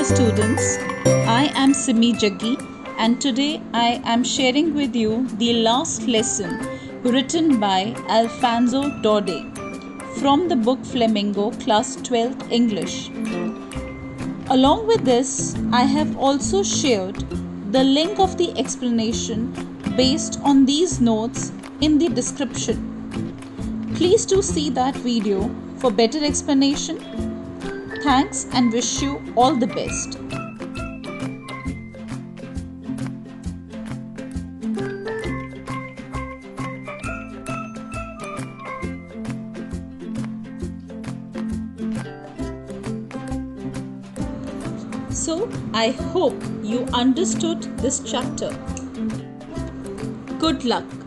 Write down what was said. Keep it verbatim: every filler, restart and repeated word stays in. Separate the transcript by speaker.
Speaker 1: dear students, I am SIMI Jaggi and today I am sharing with you the last lesson written by Alphonse Daudet from the book Flamingo, Class twelfth English. Along with this, I have also shared the link of the explanation based on these notes in the description. Please do see that video for better explanation. Thanks and wish you all the best. So, I hope you understood this chapter. Good luck.